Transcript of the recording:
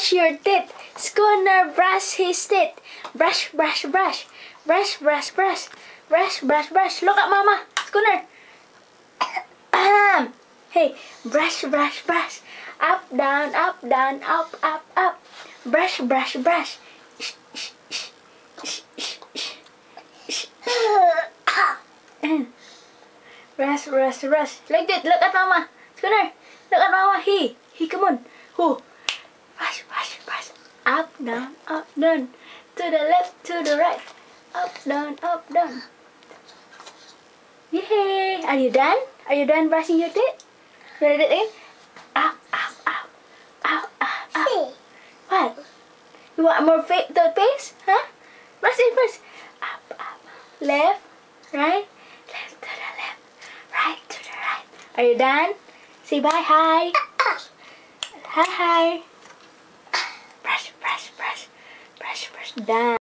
brush your teeth. Schooner brush his teeth. Brush, brush, brush. Brush, brush, brush. Brush, brush, brush. Look at Mama. Schooner. Hey, brush, brush, brush. Up, down, up, down, up, up, up. Brush, brush, brush. Brush, brush, brush. Like that. Look at Mama. Schooner. Look at Mama. He, come on. Who? Brush, brush, brush. Up, down, up, down. To the left, to the right. Up, down, up, down. Yay! Are you done? Are you done brushing your teeth? Ready again? Up, up, up. Up, up, up. What? You want more toothpaste? Huh? Brush it first. Up, up. Left, right. Left to the left. Right to the right. Are you done? Say bye, hi. Hi, hi. Brush, brush, brush. Brush, brush. Done.